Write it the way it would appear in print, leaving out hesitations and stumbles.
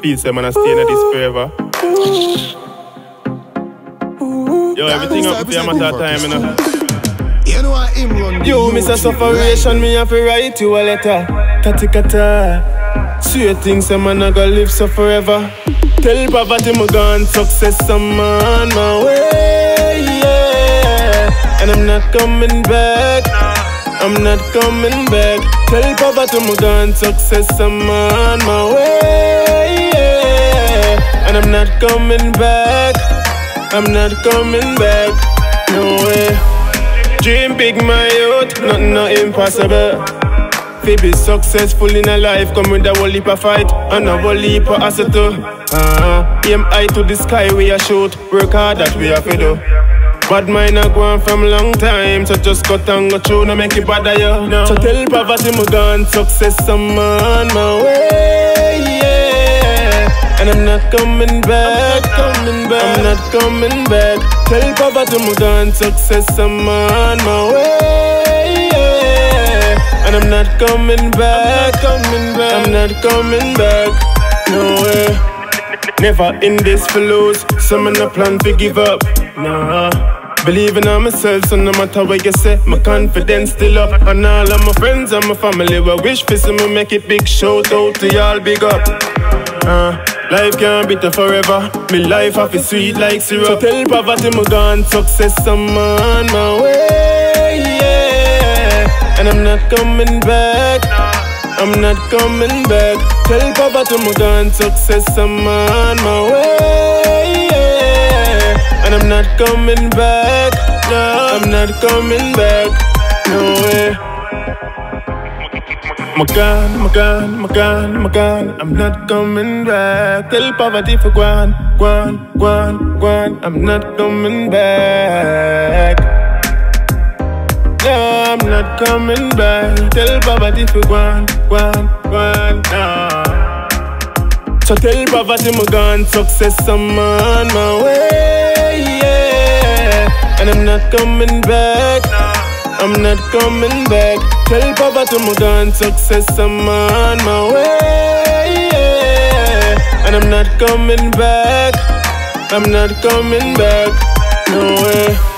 feel say man I stay in this forever. Yo, everything up here matter of time, you know. You know what him run. Yo, Mr. Sufferation, me have to write you a letter. Tatikata. Sweet things, a man I gotta live so forever. Tell poverty me gone, success I'm on my way, yeah. And I'm not coming back. I'm not coming back. Tell poverty me gone, success I'm on my way, yeah. And I'm not coming back. I'm not coming back. No way. Dream big, my youth, nothing not impossible. Fi be successful in a life, come with a whole heap of fight and a whole heap of asset too. Aim high to the sky, we a shoot. Work hard, that we have to do. Bad mind a gone from long time, so just cut and go through, no make it bother you. No. So tell poverty me gone, success I'm on my way, yeah. And I'm not coming back, I'm not coming back. Tell poverty me gone, success I'm on my way, yeah. And I'm not coming back, I'm not coming back, no way. Never in this for lose, so me no plan to give up, nah. Believing on myself, so no matter what you say, my confidence still up. And all of my friends and my family will wish for some me make it big. Shout out to y'all, big up. Life can't be tough forever. Me life have is sweet like syrup. So tell poverty me gone, success I'm on my way, yeah. And I'm not coming back. I'm not coming back. Tell poverty me gone, success I'm on my way, yeah. And I'm not coming back. No, I'm not coming back. No way. I'm not coming back. Tell poverty for gwan. I'm not coming back. No, I'm not coming back. Tell poverty for gwan. No. So tell poverty me gone, success I'm on my way, yeah. And I'm not coming back. I'm not coming back. Tell poverty me gone, success I'm on my way, yeah. And I'm not coming back. I'm not coming back, no way.